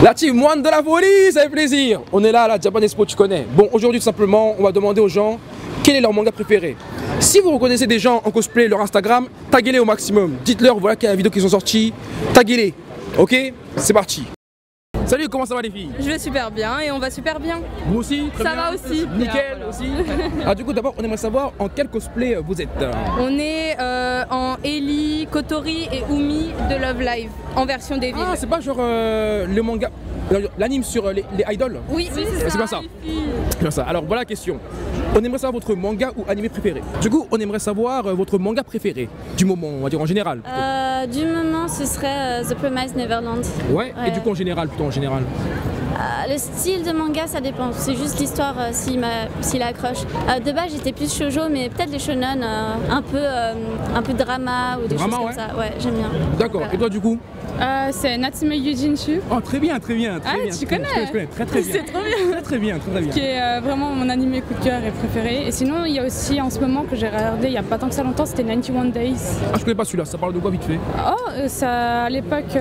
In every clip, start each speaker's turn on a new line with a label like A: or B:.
A: La team One de la folie, ça fait plaisir. On est là à la Japan Expo, tu connais. Bon, aujourd'hui tout simplement, on va demander aux gens quel est leur manga préféré. Si vous reconnaissez des gens en cosplay, leur Instagram, taguez-les au maximum. Dites-leur, voilà quelle vidéo qu'ils sont sortis, taguez-les. Ok? C'est parti. Salut, comment ça va les filles?
B: Je vais super bien et on va super bien.
A: Vous aussi? Très
B: ça
A: bien.
B: va aussi.
A: Nickel aussi. Alors du coup d'abord on aimerait savoir en quel cosplay vous êtes.
B: On est en Ellie, Kotori et Umi de Love Live en version Devil.
A: Ah c'est pas genre le manga, l'anime sur les idoles?
B: Oui,
A: c'est bien ça. C'est bien ça. Alors voilà la question. On aimerait savoir votre manga ou animé préféré. Du coup on aimerait savoir votre manga préféré du moment, on va dire en général.
C: Du moment ce serait The Promised Neverland.
A: Ouais, et du coup en général, plutôt en général.
C: Le style de manga ça dépend, c'est juste l'histoire s'il accroche. De base j'étais plus shoujo mais peut-être les shonen un peu drama ou des choses comme ça. Ouais, j'aime bien.
A: D'accord, et toi du coup?
D: C'est Natsume Yujinshu.
A: Oh très bien, très bien.
D: Ah tu connais?
A: Je connais très bien.
D: C'est trop bien.
A: Très bien.
D: Qui est vraiment mon animé coup de cœur et préféré. Et sinon il y a aussi en ce moment que j'ai regardé il n'y a pas tant que ça longtemps, c'était 91 Days.
A: Ah je connais pas celui-là, ça parle de quoi vite fait?
D: Oh ça à l'époque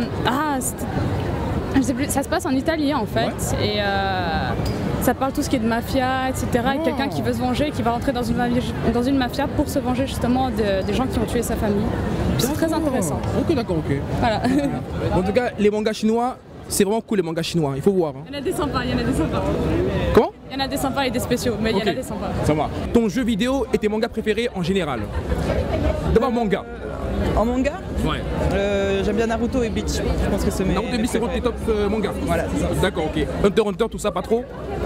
D: je sais plus, ça se passe en Italie en fait et ça parle tout ce qui est de mafia, etc. Et quelqu'un qui veut se venger, qui va rentrer dans une mafia pour se venger justement des gens qui ont tué sa famille. C'est très intéressant.
A: Ok, d'accord, ok.
D: Voilà.
A: En tout cas, les mangas chinois, c'est vraiment cool les mangas chinois, il faut voir. Hein.
D: Il y en a des sympas,
A: Comment?
D: Il y en a des sympas et des spéciaux, mais il y en a des sympas.
A: Ça va. Ton jeu vidéo et tes mangas préférés en général? D'abord manga.
E: En manga?
A: Ouais.
E: J'aime bien Naruto et Bleach. Je pense que c'est mes.
A: Naruto et Bleach, c'est tes top mangas.
E: Voilà, c'est ça.
A: D'accord, ok. Hunter x Hunter, tout ça, pas trop?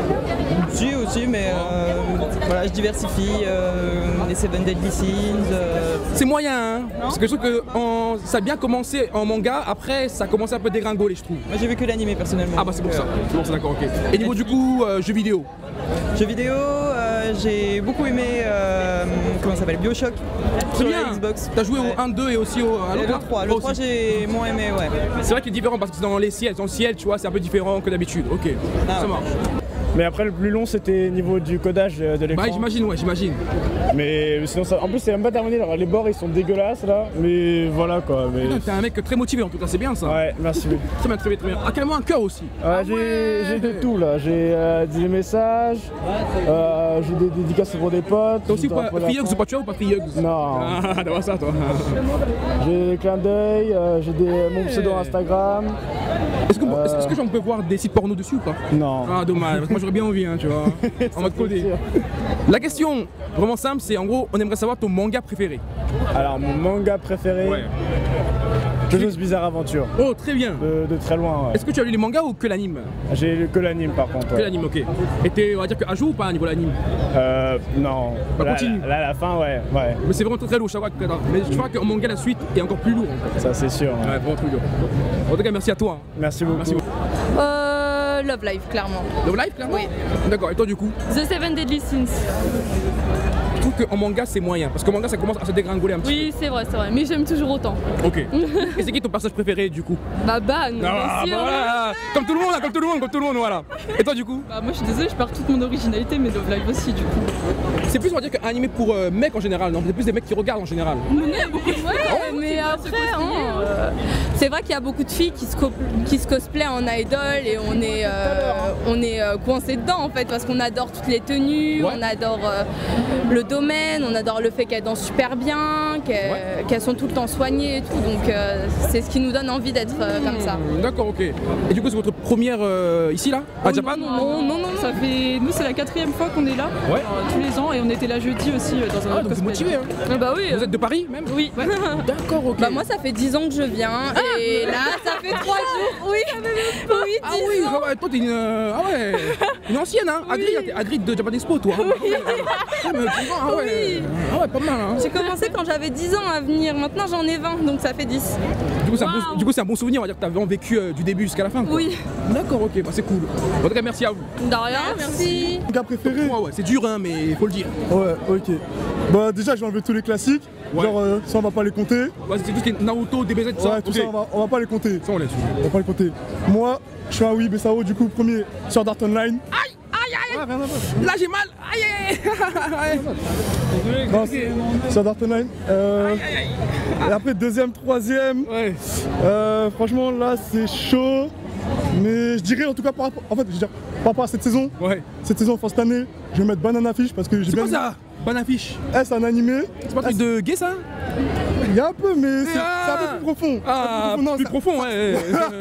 E: Si aussi, mais voilà, je diversifie. Les Seven Deadly Sins.
A: C'est moyen, hein? Parce que je trouve que ça a bien commencé en manga, après ça a commencé un peu dégringoler, je trouve.
E: Moi j'ai vu que l'animé personnellement.
A: Ah bah c'est pour ça. C'est bon, c'est d'accord, ok. Et niveau du coup, jeux vidéo?
E: Jeux vidéo, j'ai beaucoup aimé comment ça s'appelle, BioShock sur la Xbox.
A: T'as joué au 1, 2 et aussi à l'autre?
E: Le 3, le 3 j'ai moins aimé, ouais.
A: C'est vrai qu'il est différent parce que c'est dans les ciels, tu vois, c'est un peu différent que d'habitude. Ok, ça marche.
F: Mais après le plus long c'était niveau du codage de l'écran.
A: Bah j'imagine, ouais, j'imagine.
F: Mais sinon ça, en plus c'est même pas terminé, alors les bords ils sont dégueulasses là, mais voilà quoi. Mais...
A: T'es un mec très motivé en tout cas, c'est bien ça.
F: Ouais, merci.
A: Très bien, très bien. Ah carrément un cœur aussi.
F: J'ai de tout là, j'ai des messages, j'ai des dédicaces pour des potes.
A: T'as aussi pas Free Hugs ou pas, tu vois, ou pas Free Hugs?
F: Non.
A: Ah t'as voir ça toi.
F: J'ai des clins d'œil, j'ai mon pseudo Instagram.
A: Est-ce que j'en peux voir des sites porno dessus ou pas?
F: Non.
A: Ah dommage, moi j'aurais bien envie, hein, tu vois, en mode codé. La question, vraiment simple, c'est en gros, on aimerait savoir ton manga préféré.
F: Alors mon manga préféré, Jojo's Bizarre Adventure.
A: Oh très bien.
F: De très loin, ouais.
A: Est-ce que tu as lu les mangas ou que l'anime?
F: J'ai lu que l'anime par contre.
A: Que l'anime, ok. Et t'es, on va dire qu'à jour ou pas à niveau l'anime?
F: Non.
A: Bah, continue.
F: Là, à la fin, ouais.
A: Mais c'est vraiment très lourd, je vois. Mais je crois qu'en manga, la suite est encore plus lourd. En fait.
F: Ça, c'est sûr.
A: Ouais, vraiment plus lourd. En tout cas, merci à toi.
F: Merci beaucoup.
A: Merci beaucoup.
B: Love Live, clairement.
A: Love Live, clairement?
B: Oui.
A: D'accord, et toi du coup?
B: The Seven Deadly Sins.
A: Je trouve qu'en manga c'est moyen, parce qu'en manga ça commence à se dégringoler un petit peu.
B: Oui, c'est vrai, mais j'aime toujours autant.
A: Ok. Et c'est qui ton personnage préféré du coup?
B: Bah Ban, bien sûr.
A: Voilà. Comme tout le monde, voilà. Et toi du coup?
G: Bah moi je suis désolée, je perds toute mon originalité, mais Love Live aussi du coup.
A: C'est plus on va dire qu'un animé pour mecs en général, non? C'est plus des mecs qui regardent en général.
B: Ouais, mais après, c'est vrai qu'il y a beaucoup de filles qui se cosplayent en idol et on est coincé dedans en fait, parce qu'on adore toutes les tenues, on adore le domaine, on adore le fait qu'elles dansent super bien, qu'elles sont tout le temps soignées et tout, donc c'est ce qui nous donne envie d'être comme ça.
A: D'accord, ok. Et du coup c'est votre première ici là, à Japan?
G: Non, ça fait, nous c'est la 4e fois qu'on est là, tous les ans, et on était là jeudi aussi dans un autre
A: donc vous motivé, hein?
B: Bah oui.
A: Vous êtes de Paris même?
G: Oui.
A: D'accord, ok.
B: Bah moi ça fait 10 ans que je viens, et là ça fait 3 jours, oui, 10 ans.
A: Ouais, toi t'es une ancienne, hein? Agrid de Japan Expo, toi. Oui. Ah ouais, pas mal, hein?
B: J'ai commencé quand j'avais 10 ans à venir, maintenant j'en ai 20, donc ça fait 10.
A: Du coup c'est un bon souvenir, on va dire que t'as vraiment vécu du début jusqu'à la fin, quoi.
B: Oui.
A: D'accord, ok, bah c'est cool. En tout cas merci à vous.
B: De rien, merci.
H: Manga préféré?
A: Ouais, c'est dur, hein, mais faut le dire.
H: Ouais, ok. Bah déjà je vais enlever tous les classiques, genre ça on va pas les compter.
A: Ouais, c'est tout ce qui est Naruto, DBZ, tout ça.
H: Ouais, tout ça on va pas les compter.
A: Ça on laisse.
H: On va pas les compter. Moi, je suis un Weeb et Sao, du coup premier sur Art Online.
A: Aïe. Là j'ai mal. Aïe.
H: Non, sur Art Online. Et après deuxième, troisième. Franchement là c'est chaud. Mais je dirais en tout cas par rapport à cette saison, enfin cette année, je vais mettre Banana Fish parce que j'ai bien.
A: C'est quoi ça? Banana Fish?
H: C'est un animé.
A: C'est pas un truc de gay ça?
H: Il y a un peu, mais c'est un peu plus profond.
A: Plus profond, ouais.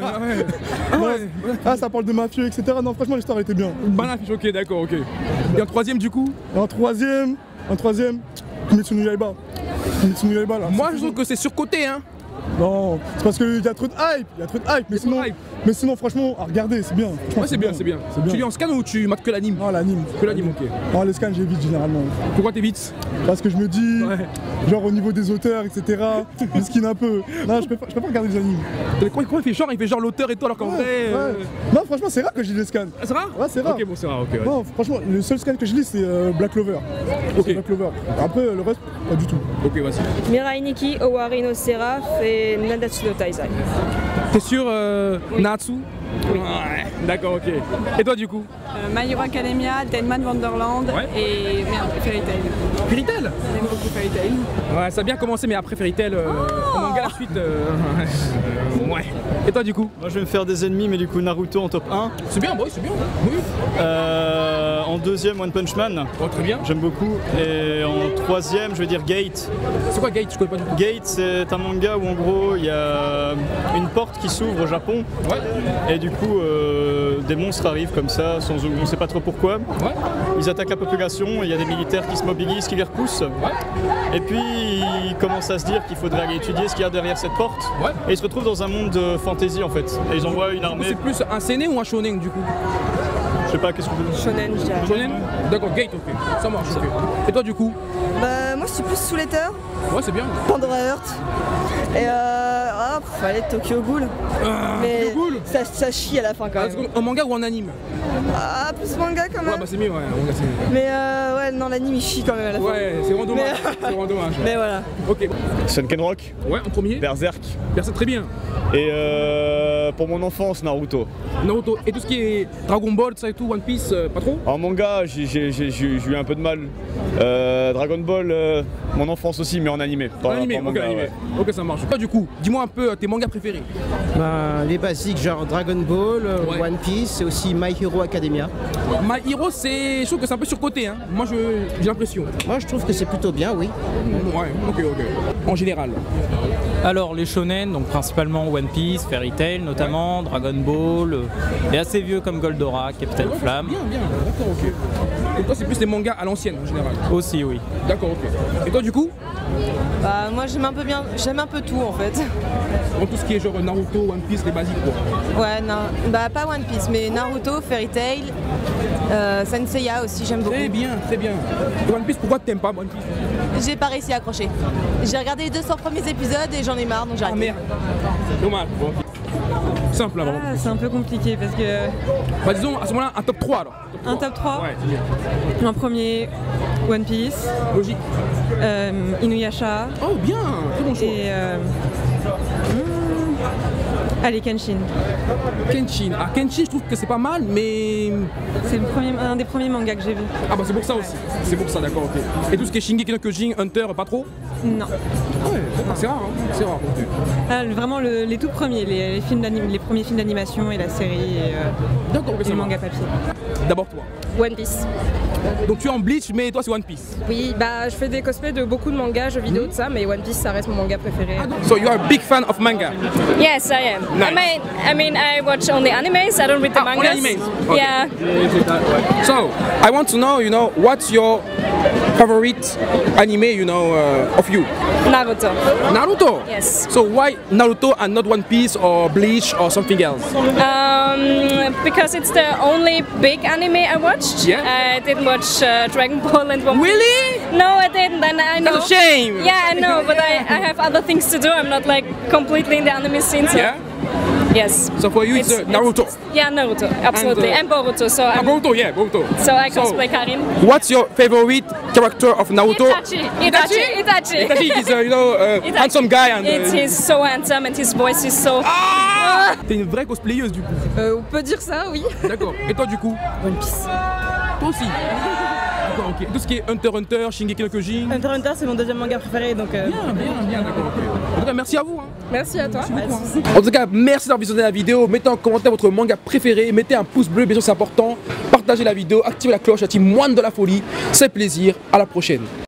H: Ça parle de mafieux, etc. Non, franchement, l'histoire était bien.
A: Banana Fish, ok, d'accord, ok. Et en troisième, du coup?
H: En troisième, Kimetsu no Yaiba. Là.
A: Moi, je trouve que c'est surcoté, hein.
H: Non, c'est parce qu'il y a trop de hype, mais sinon franchement, à regarder, c'est bien.
A: Ouais, c'est bien. Tu lis en scan ou tu mates que l'anime?
H: Non, l'anime.
A: Que l'anime, ok.
H: Non, les scans, j'évite généralement.
A: Pourquoi t'évites?
H: Parce que je me dis, genre au niveau des auteurs, etc., je skin un peu. Non, je préfère regarder les animes.
A: Comment il fait genre l'auteur et tout alors qu'en vrai...
H: Non, franchement, c'est rare que je lis les scans.
A: C'est rare?
H: Ouais, c'est rare.
A: Ok, bon, c'est rare, ok. Ouais.
H: Non, franchement, le seul scan que je lis, c'est Black Clover.
A: Ok.
H: Black Clover. Après, le reste, pas du tout.
A: Ok, vas-y.
I: Mirai Nikki, Owari no Seraph et Nadatsu no Taizai.
A: T'es sûr
I: Oui.
A: Natsu?
I: Oui.
A: Ouais, d'accord, ok. Et toi, du coup?
G: My Hero Academia, Deadman Wonderland et Fairy Tail.
A: Fairy Tail?
G: J'aime beaucoup Fairy Tail.
A: Ouais, ça a bien commencé, mais après Fairy Tail, en manga la suite. Ouais. Et toi, du coup?
J: Moi, je vais me faire des ennemis, mais du coup, Naruto en top 1.
A: C'est bien, c'est bien. Oui.
J: En deuxième, One Punch Man.
A: Oh, très bien.
J: J'aime beaucoup. Et en troisième, je vais dire Gate.
A: C'est quoi Gate? Je connais pas du tout.
J: Gate, c'est un manga où en gros, il y a une porte qui s'ouvre au Japon. Ouais. Et du coup, des monstres arrivent comme ça, on ne sait pas trop pourquoi. Ouais. Ils attaquent la population, et il y a des militaires qui se mobilisent, qui les repoussent. Ouais. Et puis, ils commencent à se dire qu'il faudrait aller étudier ce qu'il y a derrière cette porte. Ouais. Et ils se retrouvent dans un monde de fantasy en fait. Et ils envoient une armée.
A: C'est plus un seinen ou un shonen du coup?
J: Je sais pas, qu'est-ce que vous dites?
I: Shonen, je dirais.
A: Shonen? D'accord, Gate, ok. Ça marche, ok. Et toi, du coup?
K: Bah, moi, je suis plus sous l'éther.
A: Ouais, c'est bien.
K: Pandora Heart. Et allez, Tokyo Ghoul. Mais ça chie à la fin quand même.
A: En manga ou en anime?
K: Ah, plus manga quand même.
A: Ouais, bah c'est mieux, ouais.
K: Mais non, l'anime il chie quand même à la fin.
A: Ouais, c'est vraiment dommage. C'est vraiment dommage.
K: Mais voilà.
A: Ok.
L: Shenkenrock.
A: Ouais, en premier.
L: Berserk.
A: Berserk, très bien.
L: Et pour mon enfance, Naruto.
A: Naruto. Et tout ce qui est Dragon Ball, ça et tout, One Piece, pas trop?
L: En manga, j'ai eu un peu de mal. Dragon Ball, mon enfance aussi, mais en animé.
A: En animé, ok, animé. Ouais. Ok, ça marche. Toi, du coup, dis-moi un peu tes mangas préférés.
M: Les basiques, genre Dragon Ball, One Piece et aussi My Hero Academia.
A: My Hero, je trouve que c'est un peu surcoté, hein. Moi, j'ai l'impression.
M: Moi, je trouve que c'est plutôt bien, oui.
A: Ouais, ok. En général.
N: Alors, les shonen, donc principalement One Piece, Fairy Tail notamment, Dragon Ball, et assez vieux comme Goldorak, Captain Flamme.
A: Bien, d'accord, ok. Donc toi, c'est plus les mangas à l'ancienne en général?
N: Aussi, oui.
A: D'accord, ok. Et toi, du coup?
K: Bah, moi, j'aime un peu tout en fait.
A: Tout ce qui est genre Naruto, One Piece, les basiques quoi.
K: Ouais, non, bah pas One Piece, mais Naruto, Fairy Tail, Saint Seiya aussi, j'aime beaucoup.
A: Très bien. Et One Piece, pourquoi t'aimes pas One Piece?
K: J'ai pas réussi à accrocher. J'ai regardé les 200 premiers épisodes et j'en ai marre, donc j'ai arrêté.
A: Ah merde. Dommage. Bon. Simple avant.
G: C'est un peu compliqué parce que...
A: Bah disons à ce moment-là un top 3 alors.
G: Un top 3
A: Ouais, c'est bien.
G: En premier, One Piece.
A: Logique.
G: Inuyasha.
A: Oh bien, très bon choix.
G: Et allez, Kenshin.
A: Ah, Kenshin, je trouve que c'est pas mal, mais...
G: C'est un des premiers mangas que j'ai vu.
A: Ah bah c'est pour ça aussi. C'est pour ça, d'accord, ok. Et tout ce qui est Shingeki no Kyojin, Hunter, pas trop?
G: Non.
A: Ah ouais, c'est rare, hein. C'est rare. Okay.
G: Ah, vraiment les tout premiers, les premiers films d'animation et la série et le manga papier.
A: D'abord toi.
I: One Piece.
A: Donc tu es en Bleach, mais toi c'est One Piece.
I: Oui, bah je fais des cosplays de beaucoup de mangas, jeux vidéo, de ça, mais One Piece ça reste mon manga préféré.
A: So you are a big fan of manga?
O: Yes, I am.
A: Nice.
O: I mean, I watch only animes. I don't read the mangas.
A: Only animes. Okay.
O: Yeah.
A: So I want to know, what's your favorite anime, of you?
O: Naruto.
A: Naruto?
O: Yes.
A: So why Naruto and not One Piece or Bleach or something else?
O: Because it's the only big anime I watched.
A: Yeah.
O: I didn't watch Dragon Ball and One Piece.
A: Really?
O: No, I didn't, and I know.
A: That's a shame.
O: Yeah, I know, but I have other things to do. I'm not like completely in the anime scene. So.
A: Yeah.
O: Yes.
A: So for you it's Naruto?
O: Yeah, Naruto, absolutely. And Boruto. So
A: Boruto, yeah, Boruto.
O: So I cosplay Karin.
A: What's your favorite character of Naruto?
O: Itachi.
A: Itachi is handsome guy. And,
O: He's so handsome and his voice is so...
A: T'es une vraie cosplayeuse du coup.
I: On peut dire ça, oui.
A: D'accord. Et toi du coup?
I: One Piece.
A: Toi aussi. D'accord, ok. Tout ce qui est Hunter x Hunter, Shingeki no Kyojin.
K: Hunter x Hunter, c'est mon deuxième manga préféré, donc.
A: Bien, d'accord. En tout cas, merci à vous.
I: Merci à toi.
A: En tout cas, merci d'avoir visionné la vidéo. Mettez en commentaire votre manga préféré. Mettez un pouce bleu, bien sûr, c'est important. Partagez la vidéo, activez la cloche, la team Moine de la Folie. C'est plaisir. À la prochaine.